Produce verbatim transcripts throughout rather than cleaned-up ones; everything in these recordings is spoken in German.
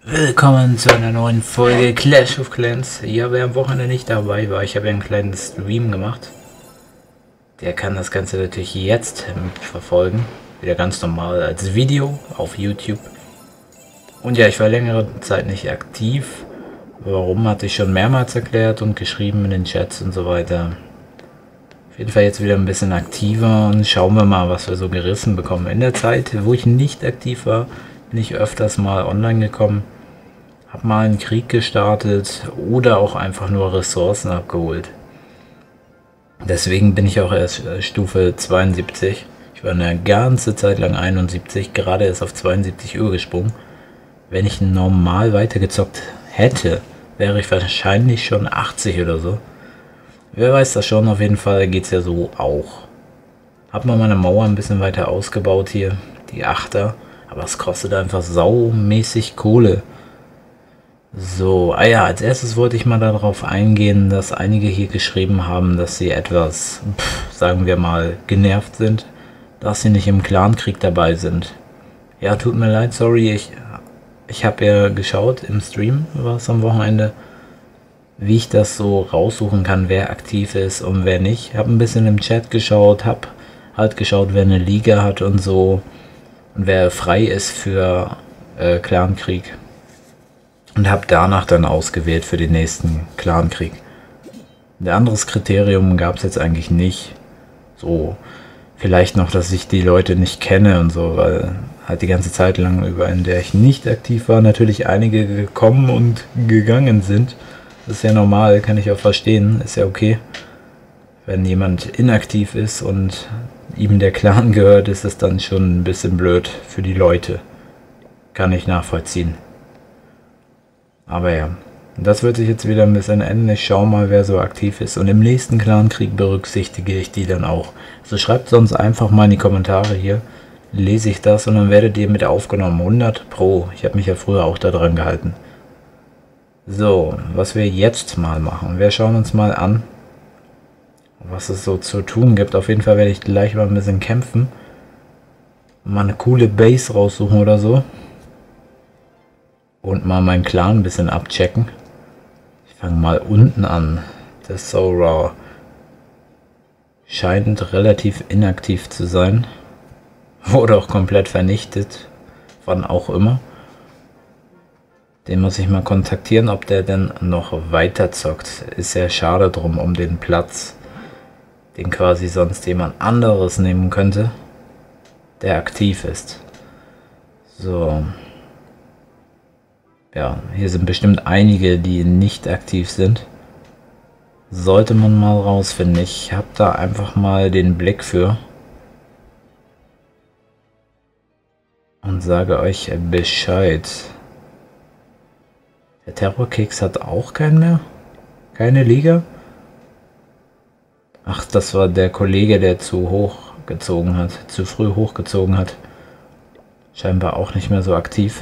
Willkommen zu einer neuen Folge Clash of Clans. Ja, wer am Wochenende nicht dabei war, ich habe ja einen kleinen Stream gemacht. Der kann das Ganze natürlich jetzt mitverfolgen. Wieder ganz normal als Video auf YouTube. Und ja, ich war längere Zeit nicht aktiv. Warum, hatte ich schon mehrmals erklärt und geschrieben in den Chats und so weiter. Auf jeden Fall jetzt wieder ein bisschen aktiver und schauen wir mal, was wir so gerissen bekommen. In der Zeit, wo ich nicht aktiv war, bin ich öfters mal online gekommen. Hab mal einen Krieg gestartet oder auch einfach nur Ressourcen abgeholt. Deswegen bin ich auch erst Stufe zweiundsiebzig. Ich war eine ganze Zeit lang einundsiebzig, gerade erst auf zweiundsiebzig Uhr gesprungen. Wenn ich normal weitergezockt hätte, wäre ich wahrscheinlich schon achtzig oder so. Wer weiß das schon, auf jeden Fall geht es ja so auch. Hab mal meine Mauer ein bisschen weiter ausgebaut hier, die Achter, aber es kostet einfach saumäßig Kohle. So, ah ja, als erstes wollte ich mal darauf eingehen, dass einige hier geschrieben haben, dass sie etwas, pff, sagen wir mal, genervt sind, dass sie nicht im Clankrieg dabei sind. Ja, tut mir leid, sorry, ich, ich habe ja geschaut im Stream, war es am Wochenende, wie ich das so raussuchen kann, wer aktiv ist und wer nicht. Habe ein bisschen im Chat geschaut, habe halt geschaut, wer eine Liga hat und so und wer frei ist für äh, Clankrieg. Und habe danach dann ausgewählt für den nächsten Clankrieg. Ein anderes Kriterium gab es jetzt eigentlich nicht. So, vielleicht noch, dass ich die Leute nicht kenne und so, weil halt die ganze Zeit lang über, in der ich nicht aktiv war, natürlich einige gekommen und gegangen sind. Das ist ja normal, kann ich auch verstehen, ist ja okay. Wenn jemand inaktiv ist und ihm der Clan gehört, ist es dann schon ein bisschen blöd für die Leute. Kann ich nachvollziehen. Aber ja, das wird sich jetzt wieder ein bisschen ändern. Ich schaue mal, wer so aktiv ist. Und im nächsten Clankrieg berücksichtige ich die dann auch. Also schreibt sonst einfach mal in die Kommentare hier. Lese ich das und dann werdet ihr mit aufgenommen. hundert Pro. Ich habe mich ja früher auch daran gehalten. So, was wir jetzt mal machen. Wir schauen uns mal an, was es so zu tun gibt. Auf jeden Fall werde ich gleich mal ein bisschen kämpfen. Mal eine coole Base raussuchen oder so. Und mal meinen Clan ein bisschen abchecken. Ich fange mal unten an. Der Sora scheint relativ inaktiv zu sein. Wurde auch komplett vernichtet. Wann auch immer. Den muss ich mal kontaktieren, ob der denn noch weiter zockt. Ist ja schade drum um den Platz, den quasi sonst jemand anderes nehmen könnte, der aktiv ist. So. Ja, hier sind bestimmt einige, die nicht aktiv sind. Sollte man mal rausfinden. Ich habe da einfach mal den Blick für. Und sage euch Bescheid. Der Terrorkeks hat auch keinen mehr? Keine Liga? Ach, das war der Kollege, der zu hoch gezogen hat. Zu früh hochgezogen hat. Scheinbar auch nicht mehr so aktiv.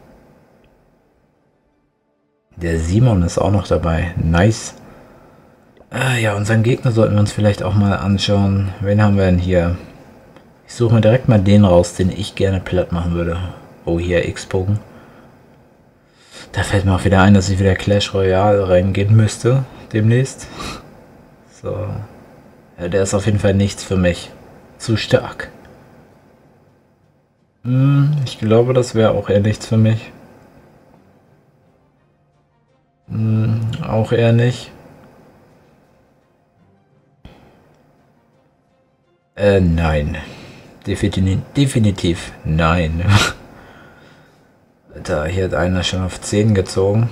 Der Simon ist auch noch dabei. Nice. Ah, ja, unseren Gegner sollten wir uns vielleicht auch mal anschauen. Wen haben wir denn hier? Ich suche mir direkt mal den raus, den ich gerne platt machen würde. Oh, hier X-Bogen. Da fällt mir auch wieder ein, dass ich wieder Clash Royale reingehen müsste. Demnächst. So. Ja, der ist auf jeden Fall nichts für mich. Zu stark. Hm, ich glaube, das wäre auch eher nichts für mich. Hm, auch eher nicht. Äh, nein. Definitiv, definitiv nein. Alter, hier hat einer schon auf zehn gezogen.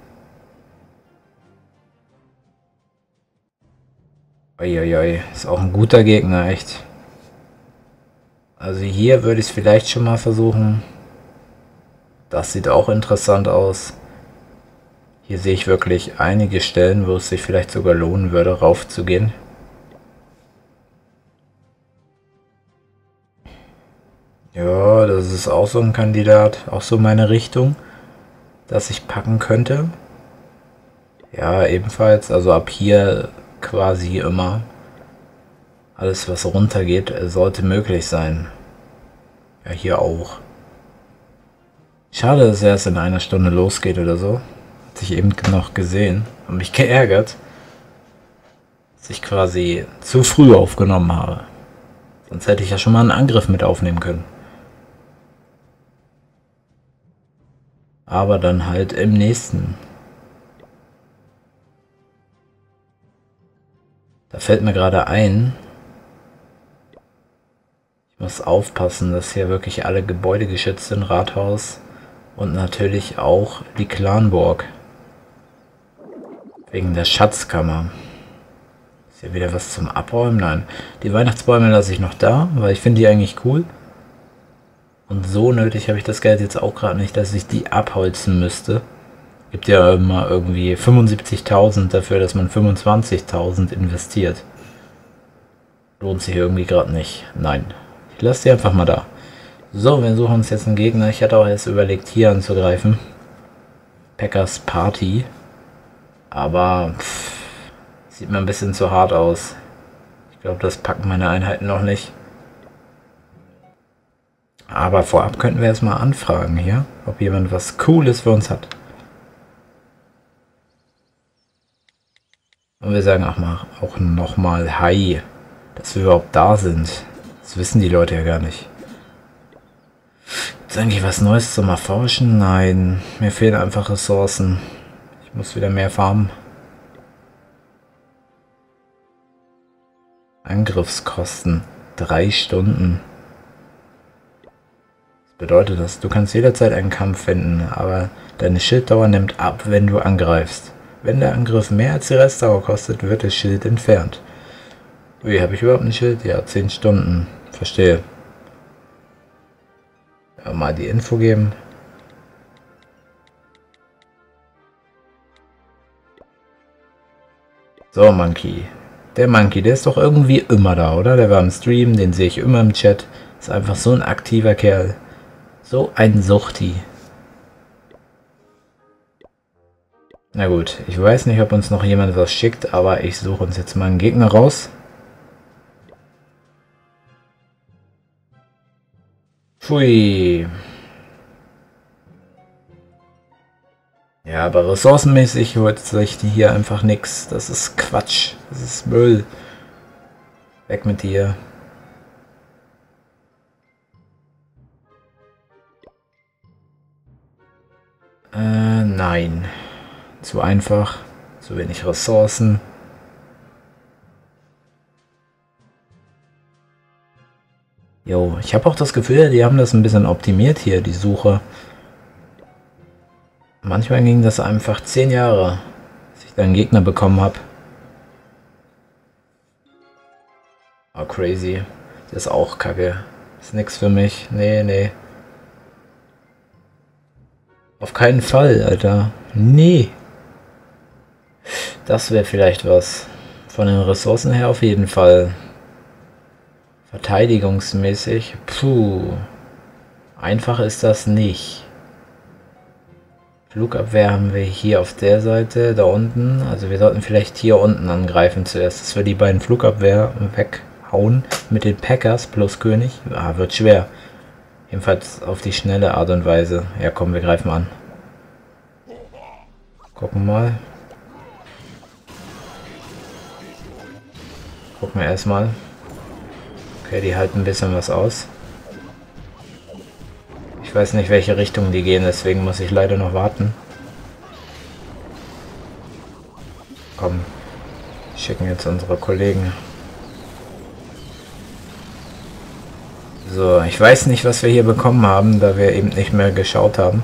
Uiuiui, ist auch ein guter Gegner, echt. Also hier würde ich es vielleicht schon mal versuchen. Das sieht auch interessant aus. Hier sehe ich wirklich einige Stellen, wo es sich vielleicht sogar lohnen würde, raufzugehen. Ja, das ist auch so ein Kandidat, auch so meine Richtung, dass ich packen könnte. Ja, ebenfalls, also ab hier quasi immer. Alles, was runtergeht, sollte möglich sein. Ja, hier auch. Schade, dass es erst in einer Stunde losgeht oder so. Hat sich eben noch gesehen und mich geärgert, dass ich quasi zu früh aufgenommen habe. Sonst hätte ich ja schon mal einen Angriff mit aufnehmen können. Aber dann halt im nächsten. Da fällt mir gerade ein, ich muss aufpassen, dass hier wirklich alle Gebäude geschützt sind, Rathaus und natürlich auch die Clanburg. Wegen der Schatzkammer. Ist hier wieder was zum Abräumen? Nein. Die Weihnachtsbäume lasse ich noch da, weil ich finde die eigentlich cool. Und so nötig habe ich das Geld jetzt auch gerade nicht, dass ich die abholzen müsste. Gibt ja immer irgendwie fünfundsiebzigtausend dafür, dass man fünfundzwanzigtausend investiert. Lohnt sich irgendwie gerade nicht. Nein. Ich lasse die einfach mal da. So, wir suchen uns jetzt einen Gegner. Ich hatte auch erst überlegt, hier anzugreifen. Packers Party. Aber pff, sieht mir ein bisschen zu hart aus. Ich glaube, das packen meine Einheiten noch nicht. Aber vorab könnten wir erstmal anfragen hier, ob jemand was Cooles für uns hat. Und wir sagen auch, mal, auch nochmal Hi, dass wir überhaupt da sind. Das wissen die Leute ja gar nicht. Ist eigentlich was Neues zum Erforschen? Nein, mir fehlen einfach Ressourcen. Ich muss wieder mehr farmen. Angriffskosten. Drei Stunden. Bedeutet das, du kannst jederzeit einen Kampf finden, aber deine Schilddauer nimmt ab, wenn du angreifst. Wenn der Angriff mehr als die Restdauer kostet, wird das Schild entfernt. Wie, habe ich überhaupt ein Schild? Ja, zehn Stunden. Verstehe. Ja, mal die Info geben. So, Monkey. Der Monkey, der ist doch irgendwie immer da, oder? Der war im Stream, den sehe ich immer im Chat. Ist einfach so ein aktiver Kerl. So ein Suchti. Na gut, ich weiß nicht, ob uns noch jemand was schickt, aber ich suche uns jetzt mal einen Gegner raus. Pfui. Ja, aber ressourcenmäßig holt sich hier einfach nichts. Das ist Quatsch. Das ist Müll. Weg mit dir. Äh, nein. Zu einfach. Zu wenig Ressourcen. Jo, ich habe auch das Gefühl, die haben das ein bisschen optimiert hier, die Suche. Manchmal ging das einfach zehn Jahre, bis ich da einen Gegner bekommen habe. Oh, crazy. Das ist auch kacke. Ist nix für mich. Nee, nee. Auf keinen Fall, Alter. Nee. Das wäre vielleicht was. Von den Ressourcen her auf jeden Fall. Verteidigungsmäßig. Puh. Einfach ist das nicht. Flugabwehr haben wir hier auf der Seite, da unten. Also wir sollten vielleicht hier unten angreifen zuerst, dass wir die beiden Flugabwehr weghauen. Mit den Packers plus König. Ah, wird schwer. Jedenfalls auf die schnelle Art und Weise. Ja komm, wir greifen an. Gucken mal. Gucken wir erstmal. Okay, die halten ein bisschen was aus. Ich weiß nicht, welche Richtung die gehen, deswegen muss ich leider noch warten. Komm, schicken jetzt unsere Kollegen. So, ich weiß nicht, was wir hier bekommen haben, da wir eben nicht mehr geschaut haben.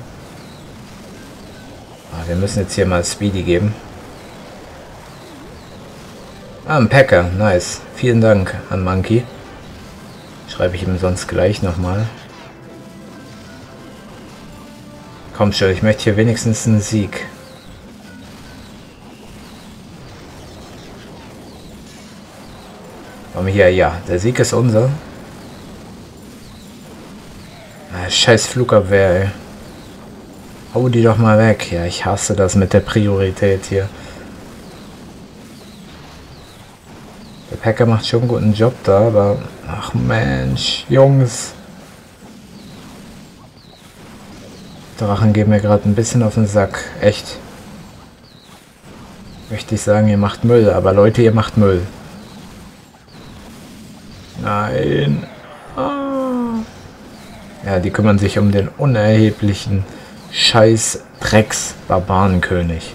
Ah, wir müssen jetzt hier mal Speedy geben. Ah, ein Packer, nice. Vielen Dank an Monkey. Schreibe ich ihm sonst gleich nochmal. Komm schon, ich möchte hier wenigstens einen Sieg. Komm hier, ja, der Sieg ist unser. Ah, scheiß Flugabwehr, ey. Hau die doch mal weg. Ja, ich hasse das mit der Priorität hier. Der Packer macht schon einen guten Job da, aber... Ach Mensch, Jungs. Drachen gehen mir gerade ein bisschen auf den Sack. Echt. Möchte ich sagen, ihr macht Müll, aber Leute, ihr macht Müll. Nein. Ah. Ja, die kümmern sich um den unerheblichen Scheiß Drecks Barbarenkönig.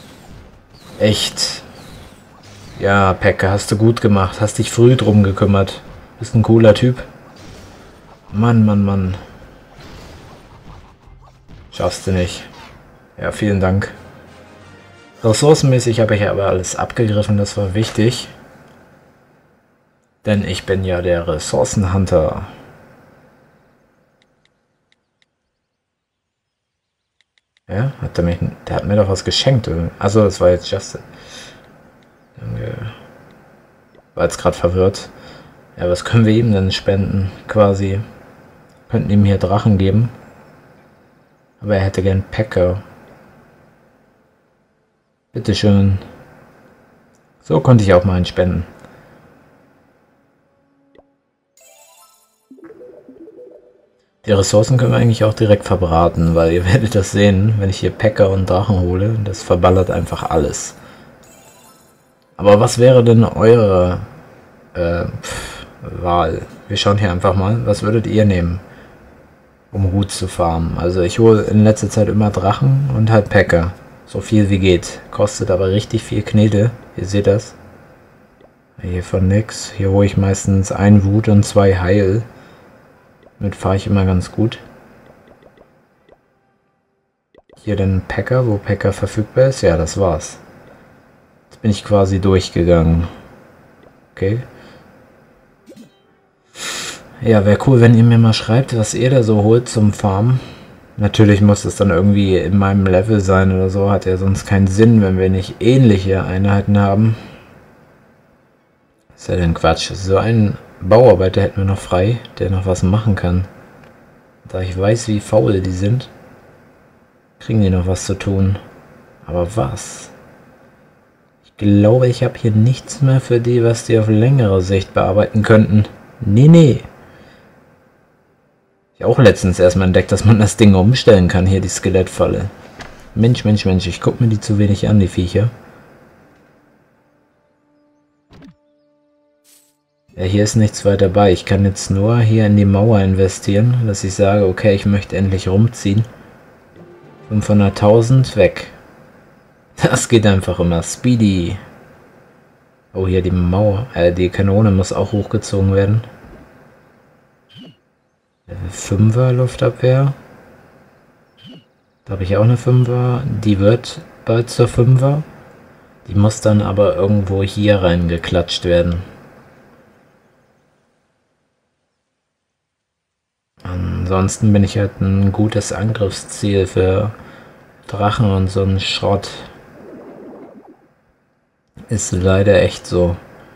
Echt. Ja, Pekka, hast du gut gemacht. Hast dich früh drum gekümmert. Bist ein cooler Typ. Mann, Mann, Mann. Schaffst du nicht. Ja, vielen Dank. Ressourcenmäßig habe ich aber alles abgegriffen, das war wichtig. Denn ich bin ja der Ressourcenhunter. Ja, hat er mich, der hat mir doch was geschenkt. Also das war jetzt Justin. War jetzt gerade verwirrt. Ja, was können wir ihm denn spenden? Quasi. Könnten ihm hier Drachen geben. Aber er hätte gern Pekka. Bitteschön. So konnte ich auch mal einen spenden. Die Ressourcen können wir eigentlich auch direkt verbraten, weil ihr werdet das sehen, wenn ich hier Pekka und Drachen hole, das verballert einfach alles. Aber was wäre denn eure äh, pff, Wahl? Wir schauen hier einfach mal, was würdet ihr nehmen, um Hut zu farmen? Also ich hole in letzter Zeit immer Drachen und halt Pekka. So viel wie geht. Kostet aber richtig viel Knete. Ihr seht das. Hier von nix. Hier hole ich meistens ein Wut und zwei Heil. Damit fahre ich immer ganz gut. Hier den Pekka, wo Pekka verfügbar ist. Ja, das war's. Jetzt bin ich quasi durchgegangen. Okay. Ja, wäre cool, wenn ihr mir mal schreibt, was ihr da so holt zum Farmen. Natürlich muss es dann irgendwie in meinem Level sein oder so. Hat ja sonst keinen Sinn, wenn wir nicht ähnliche Einheiten haben. Ist ja denn Quatsch. So einen Bauarbeiter hätten wir noch frei, der noch was machen kann. Da ich weiß, wie faul die sind, kriegen die noch was zu tun. Aber was? Ich glaube, ich habe hier nichts mehr für die, was die auf längere Sicht bearbeiten könnten. Nee, nee. Ich auch letztens erstmal entdeckt, dass man das Ding umstellen kann, hier die Skelettfalle. Mensch, Mensch, Mensch, ich gucke mir die zu wenig an, die Viecher. Ja, hier ist nichts weiter bei. Ich kann jetzt nur hier in die Mauer investieren, dass ich sage, okay, ich möchte endlich rumziehen. fünfhunderttausend weg. Das geht einfach immer. Speedy. Oh, hier die Mauer. Äh, die Kanone muss auch hochgezogen werden. fünfer Luftabwehr. Da habe ich auch eine fünfer. Die wird bald zur fünfer. Die muss dann aber irgendwo hier reingeklatscht werden. Ansonsten bin ich halt ein gutes Angriffsziel für Drachen und so ein Schrott. Ist leider echt so.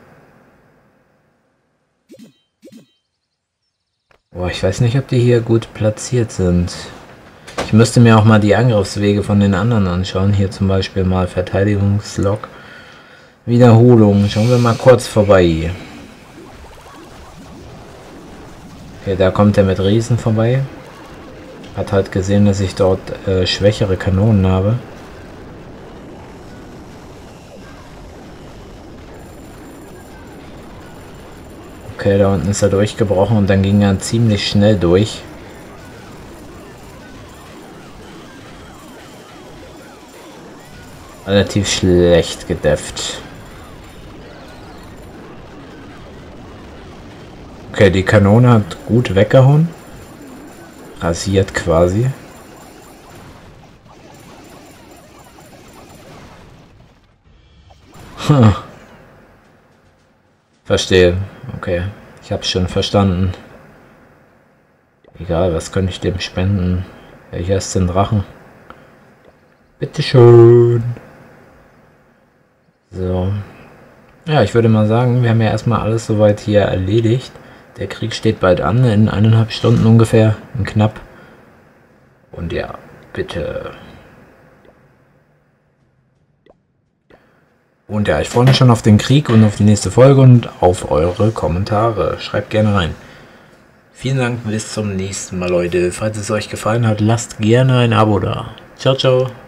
Boah, ich weiß nicht, ob die hier gut platziert sind. Ich müsste mir auch mal die Angriffswege von den anderen anschauen. Hier zum Beispiel mal Verteidigungslog. Wiederholung. Schauen wir mal kurz vorbei. Okay, da kommt er mit Riesen vorbei. Hat halt gesehen, dass ich dort äh, schwächere Kanonen habe. Okay, da unten ist er durchgebrochen und dann ging er ziemlich schnell durch. Relativ schlecht gedefft. Okay, die Kanone hat gut weggehauen. Rasiert quasi. Hm. Verstehe. Okay, ich hab's schon verstanden. Egal, was könnte ich dem spenden? Ja, hier ist den Drachen. Bitteschön. So. Ja, ich würde mal sagen, wir haben ja erstmal alles soweit hier erledigt. Der Krieg steht bald an, in eineinhalb Stunden ungefähr, in knapp. Und ja, bitte. Und ja, ich freue mich schon auf den Krieg und auf die nächste Folge und auf eure Kommentare. Schreibt gerne rein. Vielen Dank, bis zum nächsten Mal, Leute. Falls es euch gefallen hat, lasst gerne ein Abo da. Ciao, ciao.